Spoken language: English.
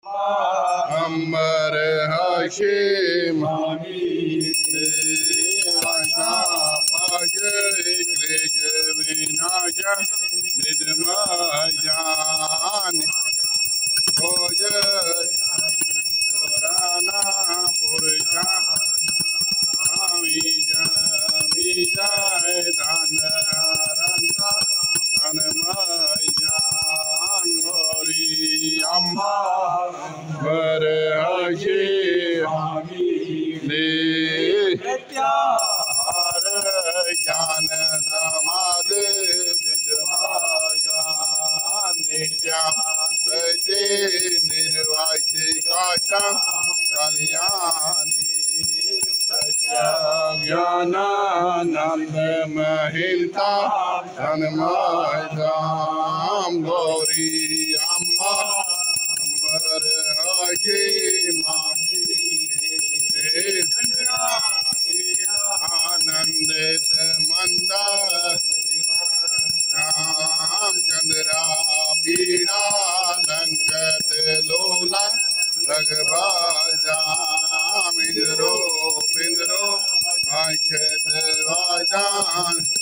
Amar Hashim Nidmajan Goya Purana Purja Mija Dhanaranta Dhanmajan Gori Amma Barashi Jnana Samadhi Nityam Sati Nirvachikata Kalyani Jnananda Mahinta Dhanmaidam Gauri Amma Amar Hajimami Anandit Manda Ram Chandra Pina Lankat Lola Raghavajam Indro Pindro Akshat Vajan